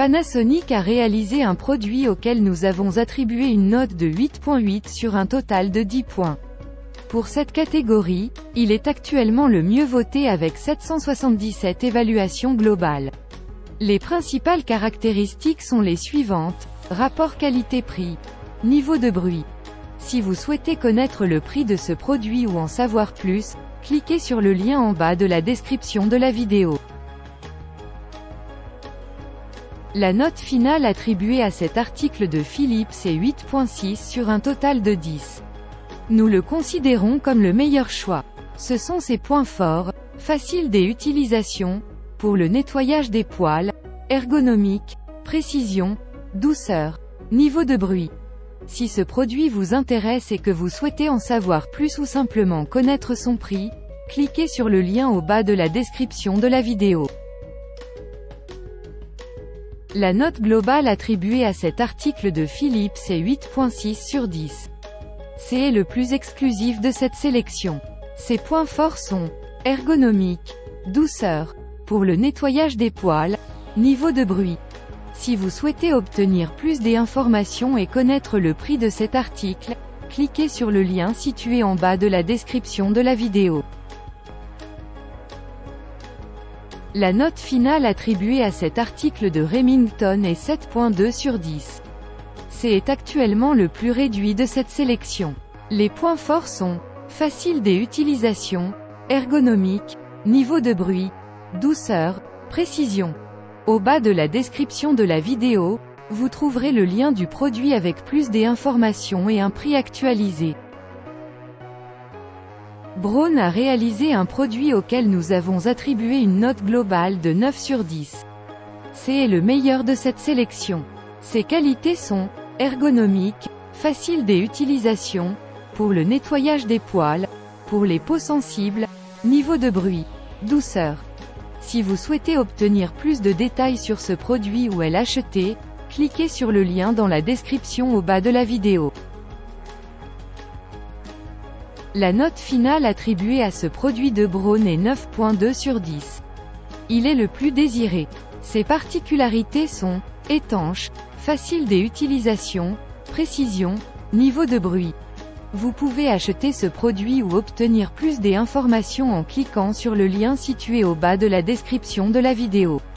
Panasonic a réalisé un produit auquel nous avons attribué une note de 8.8 sur un total de 10 points. Pour cette catégorie, il est actuellement le mieux voté avec 777 évaluations globales. Les principales caractéristiques sont les suivantes: rapport qualité-prix, niveau de bruit. Si vous souhaitez connaître le prix de ce produit ou en savoir plus, cliquez sur le lien en bas de la description de la vidéo. La note finale attribuée à cet article de Philips est 8.6 sur un total de 10. Nous le considérons comme le meilleur choix. Ce sont ses points forts: facile d'utilisation, pour le nettoyage des poils, ergonomique, précision, douceur, niveau de bruit. Si ce produit vous intéresse et que vous souhaitez en savoir plus ou simplement connaître son prix, cliquez sur le lien au bas de la description de la vidéo. La note globale attribuée à cet article de Philips est 8.6 sur 10. C'est le plus exclusif de cette sélection. Ses points forts sont: ergonomique, douceur, pour le nettoyage des poils, niveau de bruit. Si vous souhaitez obtenir plus d'informations et connaître le prix de cet article, cliquez sur le lien situé en bas de la description de la vidéo. La note finale attribuée à cet article de Remington est 7.2 sur 10. C'est actuellement le plus réduit de cette sélection. Les points forts sont: facile d'utilisation, ergonomique, niveau de bruit, douceur, précision. Au bas de la description de la vidéo, vous trouverez le lien du produit avec plus d'informations et un prix actualisé. Braun a réalisé un produit auquel nous avons attribué une note globale de 9 sur 10. C'est le meilleur de cette sélection. Ses qualités sont: ergonomique, facile d'utilisation, pour le nettoyage des poils, pour les peaux sensibles, niveau de bruit, douceur. Si vous souhaitez obtenir plus de détails sur ce produit ou l'acheter, cliquez sur le lien dans la description au bas de la vidéo. La note finale attribuée à ce produit de Braun est 9.2 sur 10. Il est le plus désiré. Ses particularités sont: étanche, facile d'utilisation, précision, niveau de bruit. Vous pouvez acheter ce produit ou obtenir plus d'informations en cliquant sur le lien situé au bas de la description de la vidéo.